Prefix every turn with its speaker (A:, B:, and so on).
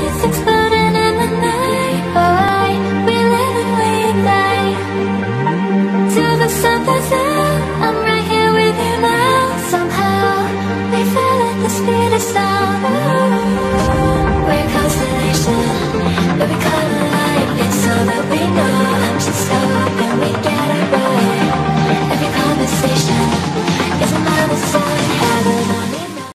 A: It's exploding in the night. Alright, we live and we die. Till the sun goes out, I'm right here with you now. Somehow, we fell at the speed of sound. We're a constellation, but we come alive. It's all that we know. Just